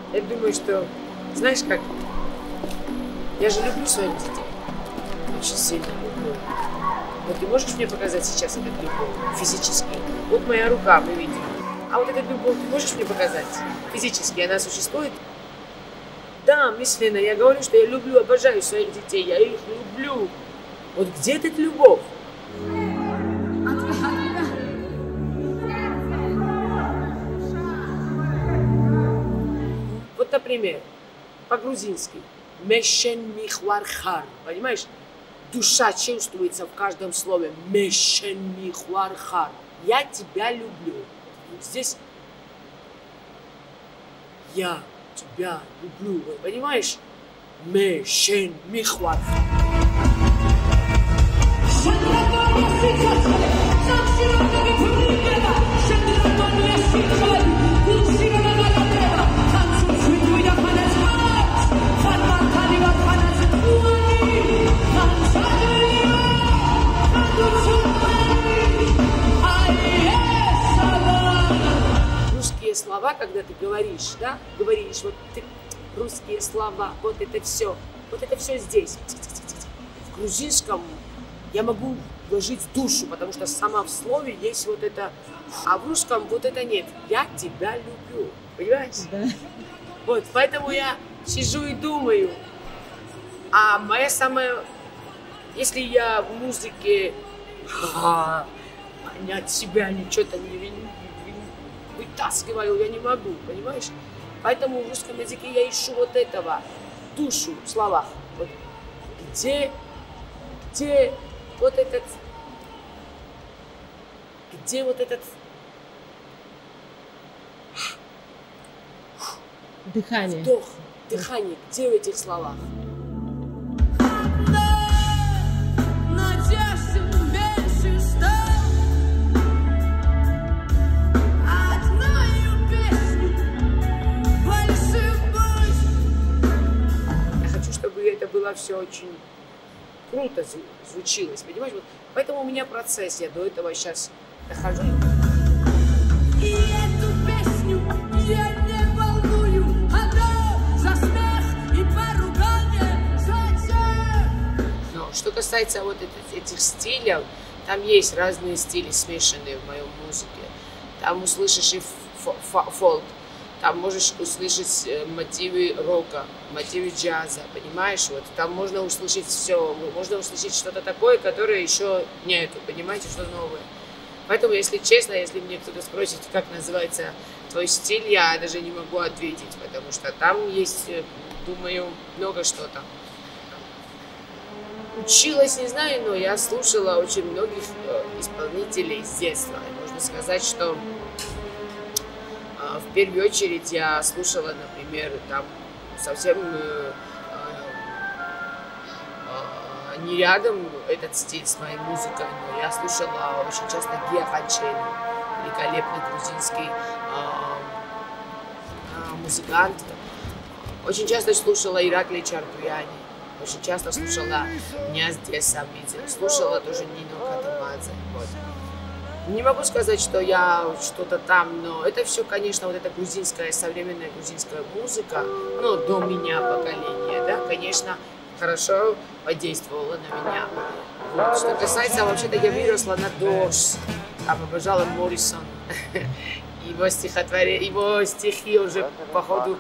Я думаю, что, знаешь как, я же люблю своих детей. Очень сильно люблю. Вот ты можешь мне показать сейчас этот любовь физически? Вот моя рука, мы видим. А вот этот любовь ты можешь мне показать физически? Она существует? Да, мысленно. Я говорю, что я люблю, обожаю своих детей. Я их люблю. Вот где эта любовь? Вот, например, по-грузински. Мешен михвархар. Понимаешь? Душа чувствуется в каждом слове. Мешен михвархар. Я тебя люблю. Вот здесь я тебя люблю. Вот, понимаешь? Мешен михвархар. Русские слова, когда ты говоришь, да, говоришь, вот ты, русские слова, вот это все здесь. В грузинском я могу вложить душу, потому что сама в слове есть вот это, а в русском вот это нет. Я тебя люблю, понимаешь? Да. Вот, поэтому я сижу и думаю, а моя самая, если я в музыке понять себя, ничего-то не вытаскиваю, я не могу, понимаешь? Поэтому в русском языке я ищу вот этого, душу в словах. Вот. Где вот этот, Дыхание. вдох, дыхание, где в этих словах? Я хочу, чтобы это было все очень круто звучилось, понимаешь? Вот поэтому у меня процесс, я до этого сейчас дохожу. И эту песню я не волную, она за смех и поругание, зачем? Но что касается вот этих стилей, там есть разные стили смешанные в моей музыке. Там услышишь и фолк, там можешь услышать мотивы рока, мотивы джаза, понимаешь? Вот там можно услышать все, можно услышать что-то такое, которое еще нету, понимаете, что новое. Поэтому, если честно, если мне кто-то спросит, как называется твой стиль, я даже не могу ответить, потому что там есть, думаю, много что-то. Училась, не знаю, но я слушала очень многих исполнителей с детства. И можно сказать, что в первую очередь я слушала, например, там совсем не рядом этот стиль с моей музыкой, но я слушала очень часто Гия Ханчели, великолепный грузинский музыкант. Очень часто слушала Ираклий Чартуяни, очень часто слушала Ниязде Самидзе, слушала тоже Нино Катамадзе. Вот. Не могу сказать, что я что-то там, но это все, конечно, вот эта грузинская, современная грузинская музыка, ну, до меня поколения, да, конечно, хорошо подействовала на меня. Вот. Что касается, вообще-то я выросла на Дорс, там обожала Моррисон, его стихотворение, его стихи уже, походу,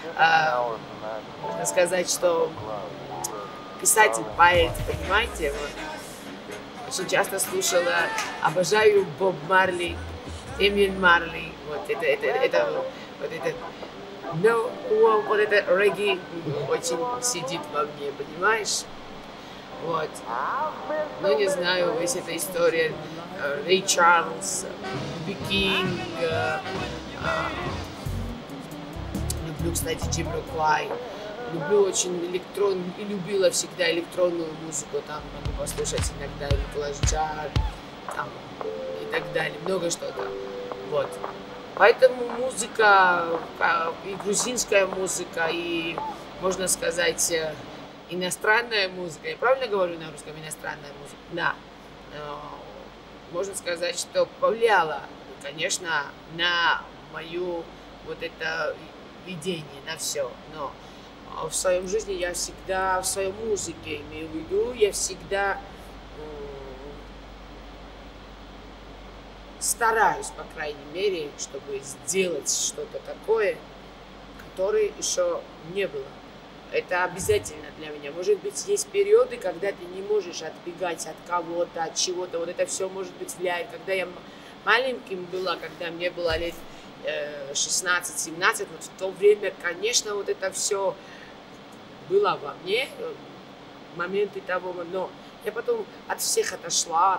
можно сказать, что писатель, поэт, понимаете, вот. Очень часто слушала, обожаю Боб Марли, Эмин Марли, вот это регги очень сидит во мне, понимаешь? Вот. Ну, не знаю, весь эта история, Рэй Чарльз, Би Кинг, люблю, кстати, Джамироквай. Люблю очень электронную, и любила всегда электронную музыку, там могу послушать иногда Николас Джар, там, и так далее, много что там, вот. Поэтому музыка, и грузинская музыка, и, можно сказать, иностранная музыка, я правильно говорю на русском, иностранная музыка? Да. Можно сказать, что повлияла, конечно, на мою вот это видение на все, но в своем жизни я всегда, в своей музыке имею в виду, я всегда стараюсь, по крайней мере, чтобы сделать что-то такое, которое еще не было. Это обязательно для меня. Может быть, есть периоды, когда ты не можешь отбегать от кого-то, от чего-то. Вот это все, может быть, влияет. Когда я маленьким была, когда мне было лет 16-17, вот в то время, конечно, вот это все было во мне, моменты того, но я потом от всех отошла,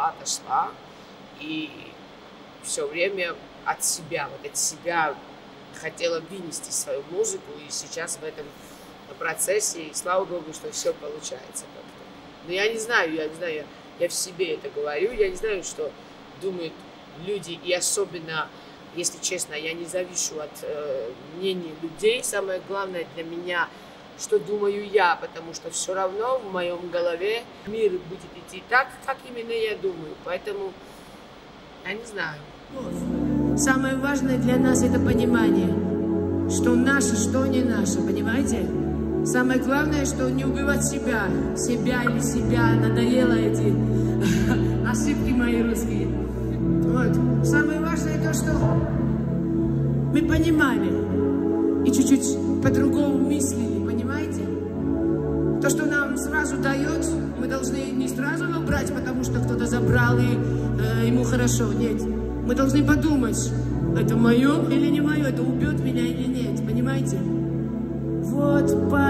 и все время от себя хотела вынести свою музыку, и сейчас в этом процессе, и слава Богу, что все получается как-то. Но я не знаю, я в себе это говорю, я не знаю, что думают люди, и особенно, если честно, я не завишу от мнения людей. Самое главное для меня, что думаю я, потому что все равно в моем голове мир будет идти так, как именно я думаю. Поэтому я не знаю. Самое важное для нас это понимание, что наше, что не наше, понимаете? Самое главное, что не убивать себя или себя, надоело эти ошибки мои русские. Вот. Самое важное то, что мы понимали и чуть-чуть по-другому мыслили, понимаете? То, что нам сразу дает, мы должны не сразу его брать, потому что кто-то забрал и ему хорошо, нет. Мы должны подумать, это мое или не мое, это убьет меня или нет, понимаете? Вот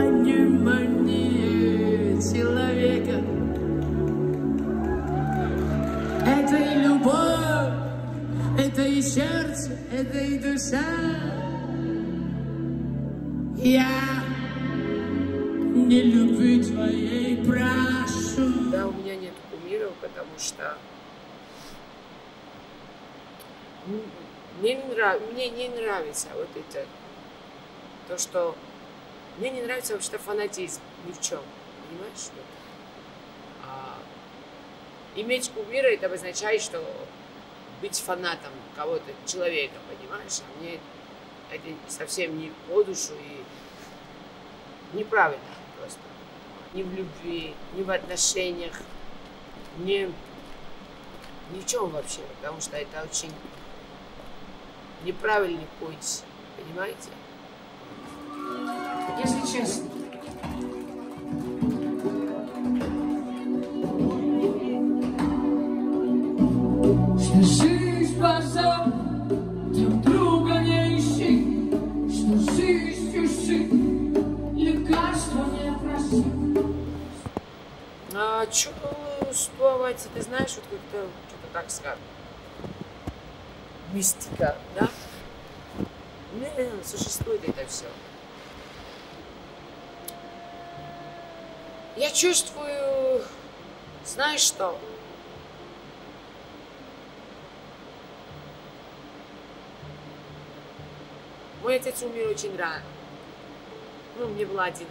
понимание человека. Это и любовь, это и сердце, это и душа. Я не любви твоей прошу. Да, у меня нет кумиров, потому что мне не нравится вот это, то, что мне не нравится вообще фанатизм ни в чем, понимаешь? Иметь кумира, это обозначает, что быть фанатом кого-то, человека, понимаешь? А мне это совсем не по душу и неправильно просто. Ни в любви, ни в отношениях, ни в чем вообще, потому что это очень неправильный путь, понимаете? Если честно. Что жизнь позор, друг друга не ищи, что жизнь уши, лекарства не проси. А чувствовать, ты знаешь, вот как-то что-то так скажем. Мистика, да? Не, существует это все. Я чувствую, знаешь что? Мой отец умер очень рано. Ну, мне было 11.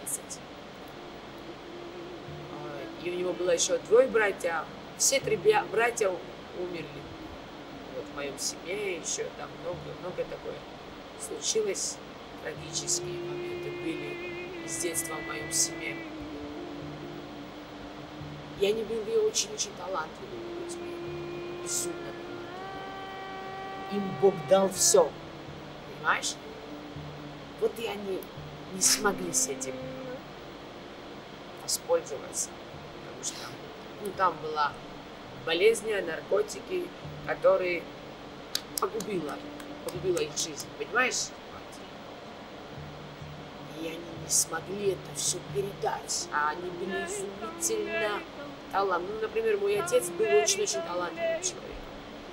И у него было еще 2 братьев. Все 3 братья умерли. Вот в моем семье еще там много такое случилось. Трагические моменты были с детства в моем семье. И они были очень-очень талантливыми людьми. Безумно талантливыми. Им Бог дал все. Понимаешь? Вот и они не смогли с этим воспользоваться. Потому что там была болезнь, наркотики, которые погубила их жизнь. Понимаешь? И они не смогли это все передать. А они были изумительно талантливы. Ну, например, мой отец был очень-очень талантливым человеком.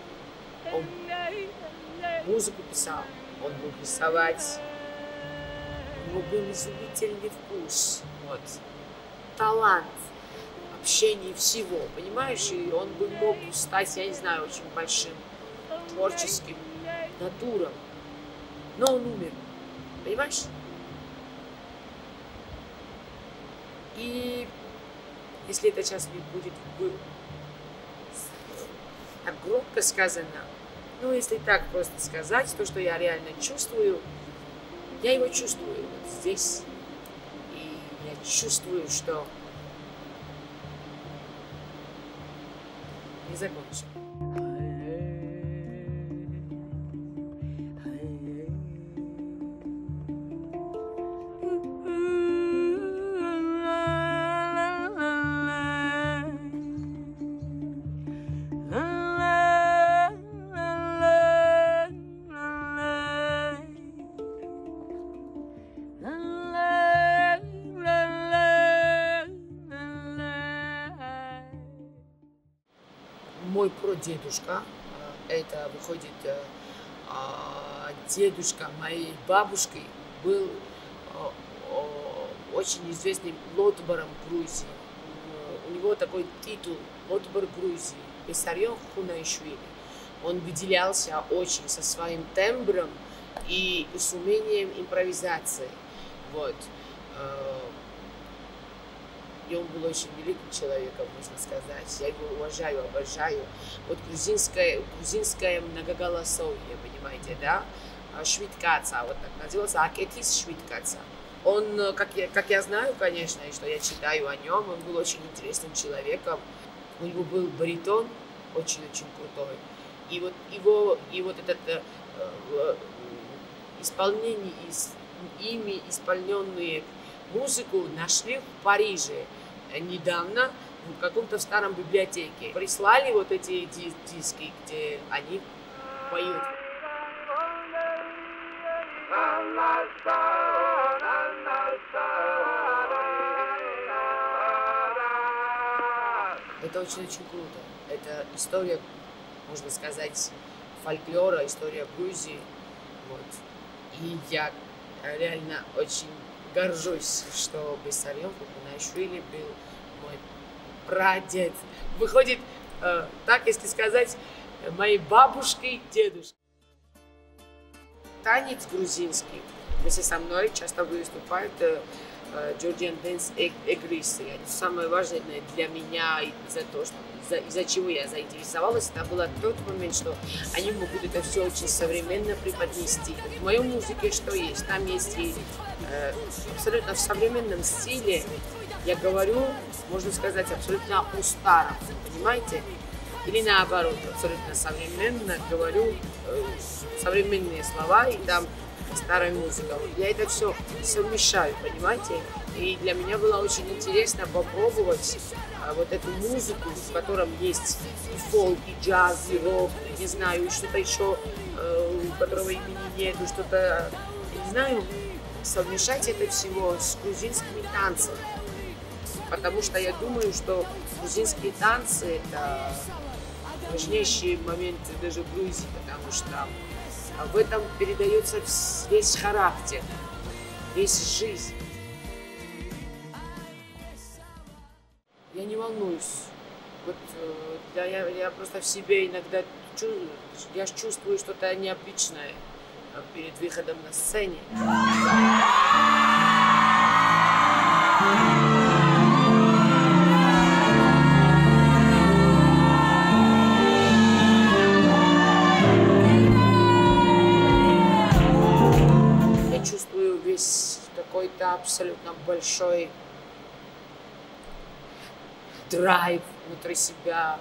Он музыку писал, он мог рисовать. У него был изумительный вкус. Вот. Талант. Общение всего. Понимаешь? И он бы мог стать, я не знаю, очень большим творческим натуром. Но он умер. Понимаешь? И если это сейчас будет так громко сказано, ну, если так просто сказать, то, что я реально чувствую, Я его чувствую вот здесь. И я чувствую, что не закончил. Мой прадедушка, это выходит дедушка моей бабушки, был очень известным лотбаром Грузии. У него такой титул лотбар Грузии, Бессарён Хунаишвили. Он выделялся очень со своим тембром и с умением импровизации. Вот. И он был очень великим человеком, можно сказать. Я его уважаю, обожаю. Вот грузинское многоголосовье, понимаете, да? Швидкаца, вот так назывался, Акетис Швидкаца. Он, как я знаю, конечно, и что я читаю о нем, он был очень интересным человеком. У него был баритон очень-очень крутой. И вот этот исполнение, ими исполненные музыку нашли в Париже недавно в каком-то старом библиотеке. Прислали вот эти диски, где они поют. Это очень-очень круто. Это история, можно сказать, фольклора, история Грузии. Вот. И я реально очень горжусь, что Бессарён Хунаишвили был мой прадед. Выходит, так, если сказать, моей бабушкой дедушкой. Танец грузинский. Вместе со мной часто выступает Georgian Dance Egris. Самое важное для меня, из-за чего я заинтересовалась, это был тот момент, что они могут это все очень современно преподнести. В моей музыке что есть? Там есть и абсолютно в современном стиле, я говорю, можно сказать, абсолютно о старом, понимаете? Или наоборот, абсолютно современно говорю современные слова, и там старая музыка. Я это все совмещаю, понимаете? И для меня было очень интересно попробовать вот эту музыку, в котором есть и фолк, и джаз, и рок, не знаю, и что-то еще, у которого имени нету, что-то, не знаю, совмещать это всего с грузинскими танцами. Потому что я думаю, что грузинские танцы – это важнейшие моменты даже в Грузии, потому что в этом передается весь характер, весь жизнь. Я не волнуюсь. Вот, я просто в себе иногда чувствую что-то необычное перед выходом на сцене. Я чувствую весь какой-то абсолютно большой драйв внутри себя,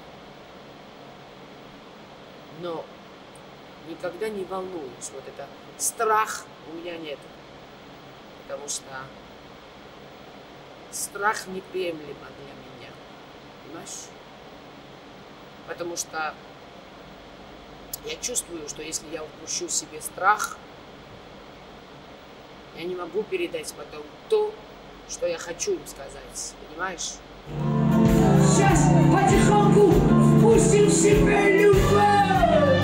но никогда не волнуюсь. Вот это страх у меня нет, потому что страх неприемлемо для меня, понимаешь? Потому что я чувствую, что если я впущу в себе страх, я не могу передать потом то, что я хочу им сказать, понимаешь? Сейчас потихоньку впустим в себя любовь.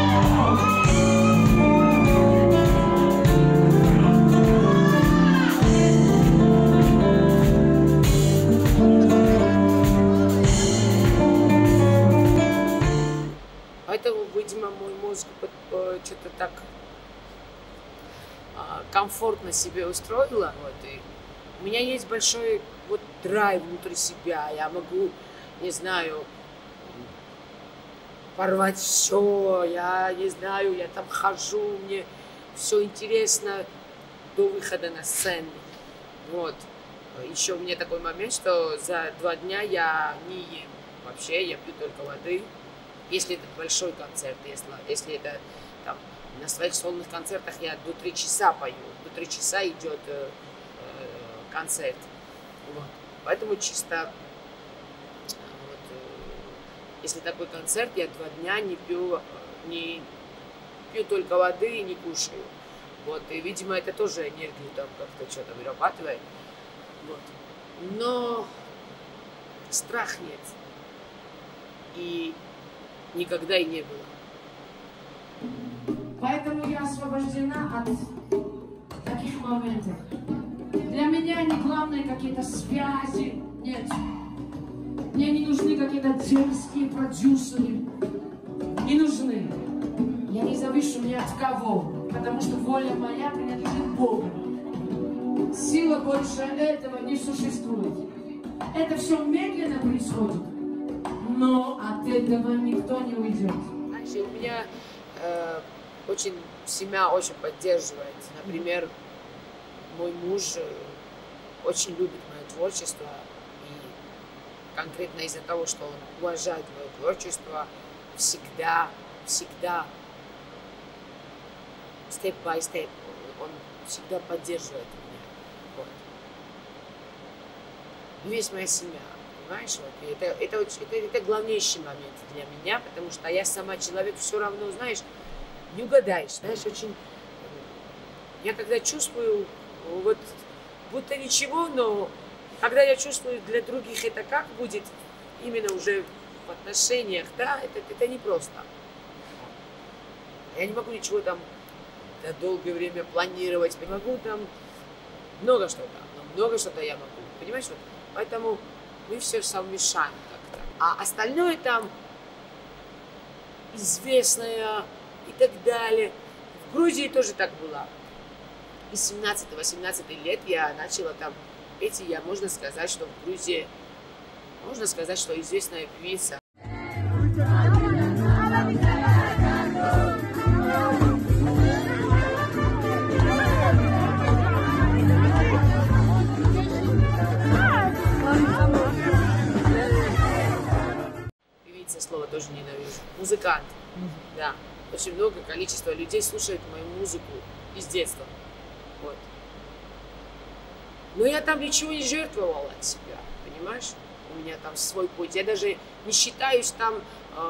Поэтому, видимо, мой мозг что-то так комфортно себе устроила. Вот, и у меня есть большой вот драйв внутри себя. Я могу, не знаю, порвать все. Я не знаю, я там хожу, мне все интересно. до выхода на сцену. Вот. Еще у меня такой момент, что за 2 дня я не ем вообще, я пью только воды. Если это большой концерт, если это там, на своих сольных концертах я до 3 часа пою, до 3 часа идет концерт. Вот. Поэтому чисто, вот, если такой концерт, я 2 дня не пью только воды и не кушаю. Вот. И, видимо, это тоже энергию там как-то что-то вырабатывает. Вот. Но страх нет. И никогда и не было. Поэтому я освобождена от таких моментов. Для меня не главное какие-то связи. Нет. Мне не нужны какие-то дерзкие продюсеры. Не нужны. Я не завишу ни от кого. Потому что воля моя принадлежит Богу. Сила больше этого не существует. Это все медленно происходит. Но от этого никто не уйдет. Знаешь, у меня семья очень поддерживает. Например, мой муж очень любит мое творчество. И конкретно из-за того, что он уважает мое творчество, всегда, step by step, он всегда поддерживает меня. Вот. И весь моя семья. Понимаешь, вот, это главнейший момент для меня, потому что я сама человек все равно, знаешь, не угадаешь, знаешь, очень... Я когда чувствую, вот, будто ничего, но когда я чувствую для других это как будет, именно уже в отношениях, да, это непросто. Я не могу ничего там на долгое время планировать, не могу там много что-то я могу, понимаешь, вот, поэтому... Мы все совмещаем как-то. А остальное там известное и так далее. В Грузии тоже так было. Из 17-18 лет я начала там петь, и можно сказать, что в Грузии, можно сказать, что известная певица. Слово тоже ненавижу. Музыкант. Да. Очень много количества людей слушает мою музыку из детства. Вот. Но я там ничего не жертвовала от себя. Понимаешь? У меня там свой путь. Я даже не считаюсь там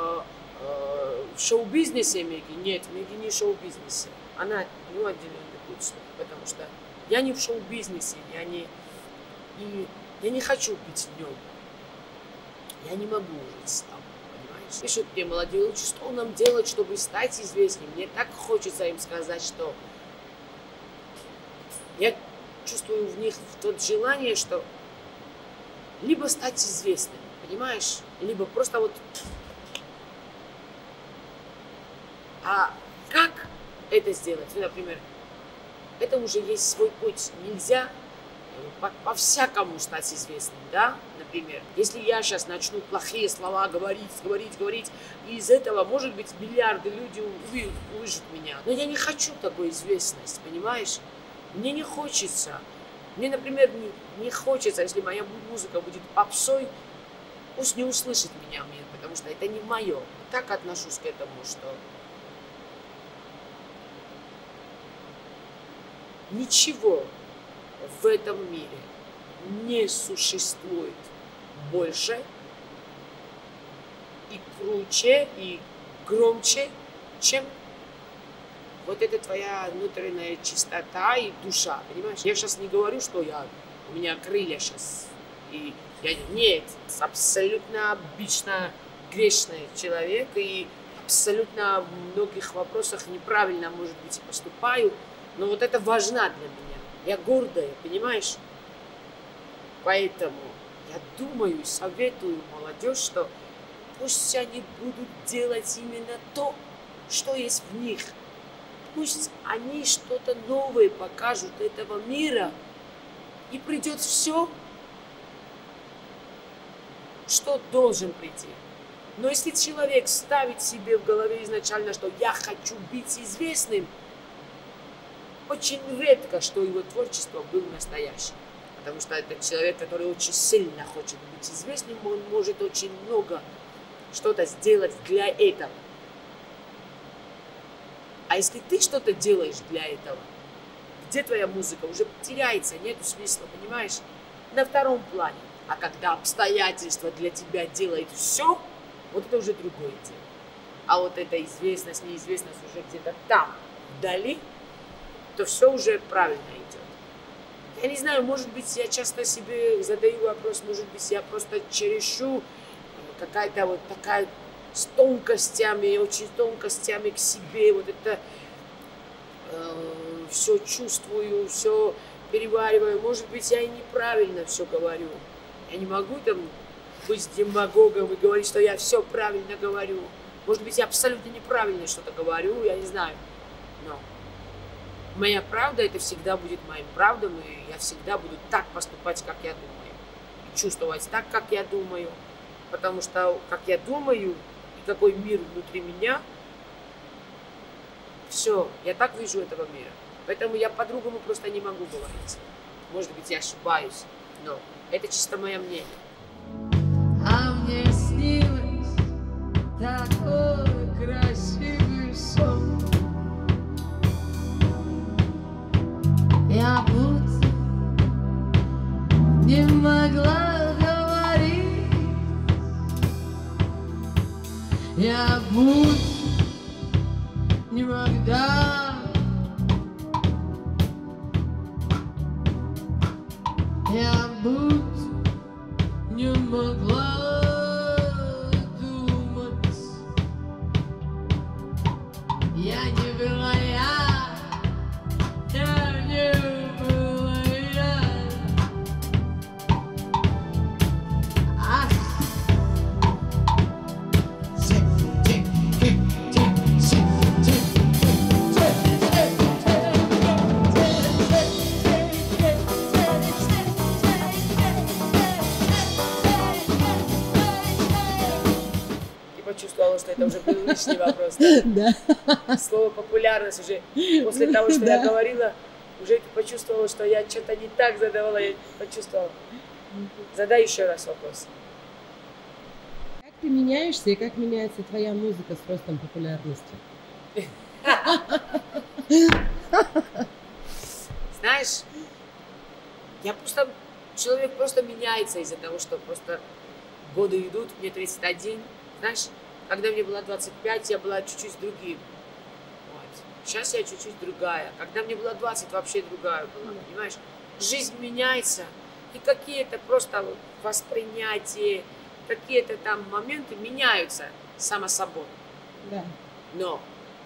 в шоу-бизнесе Меги. Нет, Меги не в шоу-бизнесе. Она не отделенный путь. Потому что я не в шоу-бизнесе. Я не хочу быть в нем. Я не могу жить там. Пишут мне молодые люди, что нам делать, чтобы стать известнее. Мне так хочется им сказать, что я чувствую в них то желание, что либо стать известным, понимаешь, либо просто вот... А как это сделать? Например, это уже есть свой путь. Нельзя по-всякому стать известным, да? Например, если я сейчас начну плохие слова говорить, и из этого, может быть, миллиарды людей увидят меня. Но я не хочу такой известности, понимаешь? Мне не хочется. Мне, например, не хочется, если моя музыка будет попсой, пусть не услышит меня, потому что это не мое. Так отношусь к этому, что ничего в этом мире не существует больше и круче, и громче, чем вот эта твоя внутренняя чистота и душа, понимаешь? Я сейчас не говорю, что у меня крылья сейчас, и нет, абсолютно обычно грешный человек, и абсолютно в многих вопросах неправильно, может быть, и поступаю, но вот это важно для меня. Я гордая, понимаешь? Поэтому я думаю, советую молодежь, что пусть они будут делать именно то, что есть в них. Пусть они что-то новое покажут этого мира, и придет все, что должен прийти. Но если человек ставит себе в голове изначально, что я хочу быть известным, очень редко, что его творчество было настоящим. Потому что это человек, который очень сильно хочет быть известным, он может очень много что-то сделать для этого. А если ты что-то делаешь для этого, где твоя музыка? Уже теряется, нет смысла, понимаешь? На втором плане. А когда обстоятельства для тебя делают все, вот это уже другое дело. А вот эта известность, неизвестность уже где-то там, вдали, то все уже правильно идет. Я не знаю, может быть, я часто себе задаю вопрос, может быть, я просто чересчур какая-то вот такая с тонкостями, очень тонкостями к себе, вот это все чувствую, все перевариваю. Может быть, я и неправильно все говорю. Я не могу там быть демагогом и говорить, что я все правильно говорю. Может быть, я абсолютно неправильно что-то говорю, я не знаю. Но моя правда, это всегда будет моим правдом, и я всегда буду так поступать, как я думаю. И чувствовать так, как я думаю. Потому что, как я думаю, и какой мир внутри меня, все, я так вижу этого мира. Поэтому я по-другому просто не могу говорить. Может быть, я ошибаюсь, но это чисто мое мнение. А мне снилось такой красивый сон. Я будто не могла говорить. Я будто не могла. Я будто не могла думать. Я не была я не была я. Ах. Почувствовала, что это уже был лишний вопрос. Да? Да. Слово популярность уже после того, что я говорила, уже почувствовала, что я что-то не так задавала, я почувствовала. Задай еще раз вопрос. Как ты меняешься и как меняется твоя музыка с ростом популярности? Знаешь, человек просто меняется из-за того, что просто годы идут, мне 31. Знаешь, когда мне было 25, я была чуть-чуть другим. Вот. Сейчас я чуть-чуть другая. Когда мне было 20, вообще другая была, понимаешь? Жизнь меняется, и какие-то просто воспринятия, какие-то там моменты меняются само собой. Да. Но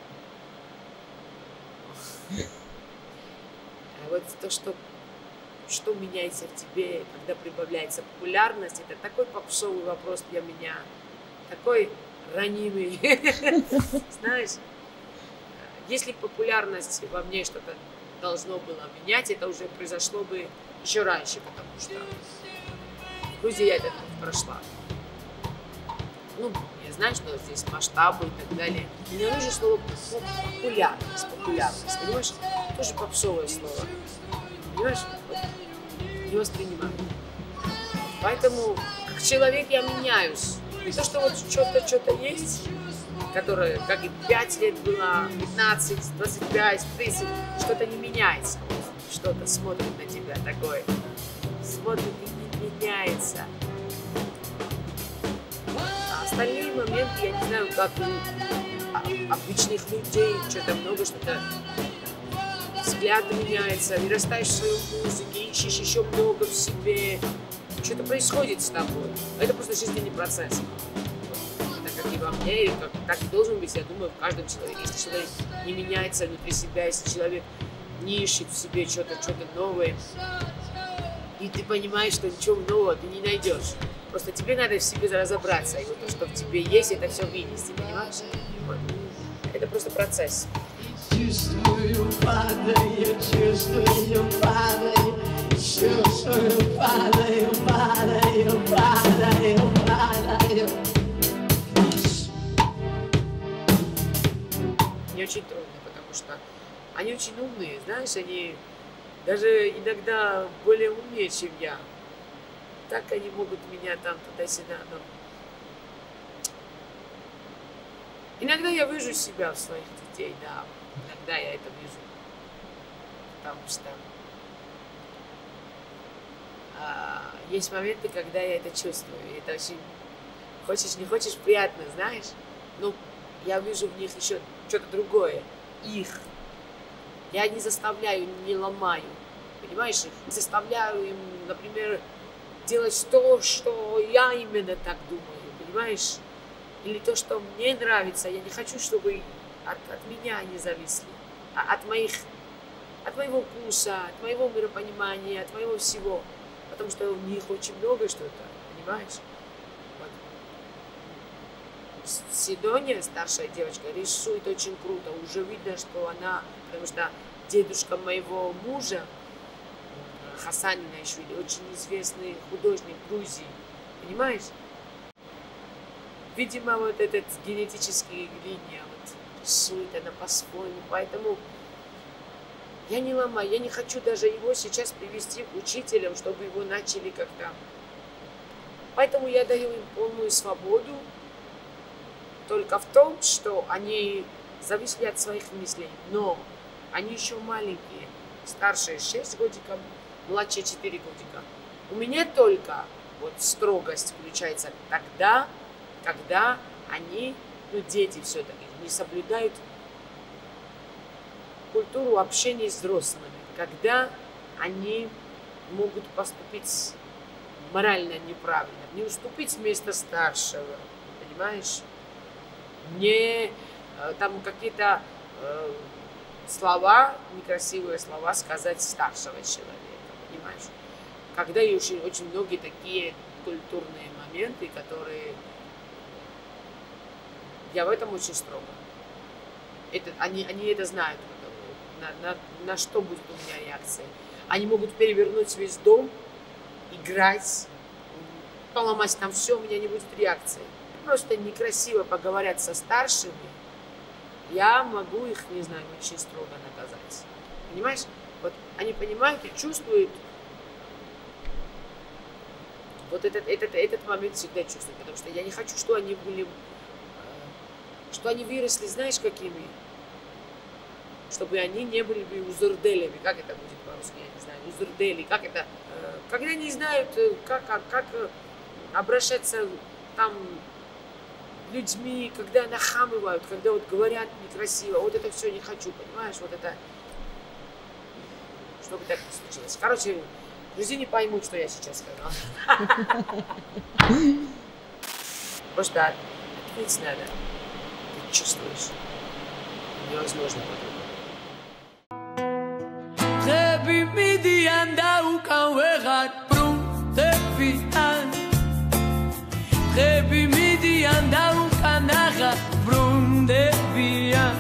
вот то, что меняется в тебе, когда прибавляется популярность, это такой попсовый вопрос для меня. Такой ранимый. Знаешь, если популярность во мне что-то должно было менять, это уже произошло бы еще раньше, потому что в Грузии я этот путь прошла. Ну, я знаю, что здесь масштабы и так далее. Мне нужно слово популярность, понимаешь? Тоже попсовое слово. Понимаешь? Вот, не воспринимаю. Поэтому, как человек, я меняюсь. Не то, что вот что-то есть, которое, как и 5 лет было, 15, 25, 30, что-то не меняется. Что-то смотрит на тебя такое. Смотрит и не меняется. А остальные моменты, я не знаю, как у обычных людей, что-то много, что-то взгляд меняется, вырастаешь в своей музыке, ищешь еще много в себе. Что-то происходит с тобой. Это просто жизненный процесс. Это как и во мне, и как и должен быть, я думаю, в каждом человеке. Если человек не меняется внутри себя, если человек не ищет в себе что-то новое, и ты понимаешь, что ничего нового ты не найдешь. Просто тебе надо в себе разобраться, и вот то, что в тебе есть, это все вынести, понимаешь? Вот. Это просто процесс. Чувствую, падаю, чувствую, падаю. Чувствую, падаю, падаю, падаю, падаю. Мне очень трудно, потому что Они очень умные, знаешь, они даже иногда более умнее, чем я. Так они могут меня там туда-сюда, но... Иногда я вижу себя в своих детей, да, иногда я это вижу. Потому что есть моменты, когда я это чувствую. И это очень, хочешь, не хочешь, приятно, знаешь. Но я вижу в них еще что-то другое. Их. Я не заставляю, не ломаю. Понимаешь? Не заставляю им, например, делать то, что я именно так думаю. Понимаешь? Или то, что мне нравится. Я не хочу, чтобы от меня они зависли. А от моего вкуса, от моего миропонимания, от моего всего. Потому что у них очень много что-то, понимаешь? Вот. Сидония, старшая девочка, рисует очень круто. Уже видно, что она, потому что дедушка моего мужа, Хасан Инайшвили, очень известный художник Грузии, понимаешь? Видимо, вот этот генетический линия вот, рисует она по-своему, поэтому я не ломаю, я не хочу даже его сейчас привести к учителям, чтобы его начали как-то. Поэтому я даю им полную свободу, только в том, что они зависели от своих мыслей, но они еще маленькие, старшие 6 годиков, младшие 4 годика. У меня только вот строгость включается тогда, когда они, ну дети все-таки, не соблюдают культуру общения с взрослыми, когда они могут поступить морально неправильно, не уступить место старшего, понимаешь? Не там какие-то слова, некрасивые слова сказать старшего человека, понимаешь? Когда и очень многие такие культурные моменты, которые... Я в этом очень строго. Они это знают. На что будет у меня реакция. Они могут перевернуть весь дом, играть, поломать там все, у меня не будет реакции. Просто некрасиво поговорят со старшими, я могу их, не знаю, очень строго наказать. Понимаешь? Вот они понимают и чувствуют. Вот этот момент всегда чувствуют, потому что я не хочу, что они были, что они выросли, знаешь, какими? Чтобы они не были бы узурделями. Как это будет по-русски, я не знаю. Узурдели, как это? Когда не знают, как обращаться там людьми, когда нахамывают, когда вот говорят некрасиво. Вот это все не хочу, понимаешь? Вот это... Чтобы так не случилось. Короче, друзья не поймут, что я сейчас сказала. Просто ответить надо. Ты чувствуешь. Невозможно по-другому. Midian daukan wegar prun tefian Rebi midian daukan aga prun devian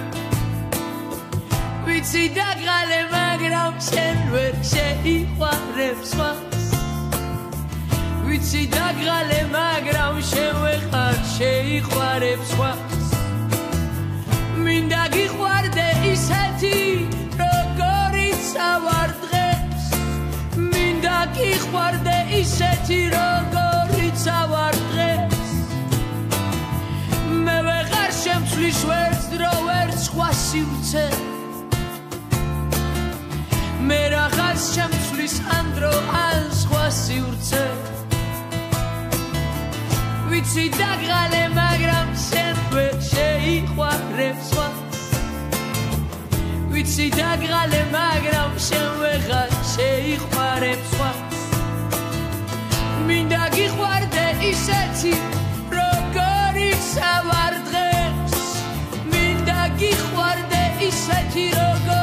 Vitsi dagrale magram shenwer shei khareb swans Vitsi dagrale magram shenwer shei khareb swans Mindagi kharde isati Savardres, mindaki khvarde iseti rogorits savardres. Me vegar shemslis verts droverts khvasivtse. Me ragar shemslis andro als khvasivtse. Vitsi dagrale magram shenver shei khvarevs Vitsi dagrale magram shenvecha sheikh pareb swats Mindagi khvarde iseti rogorit savardres Mindagi khvarde iseti rogorit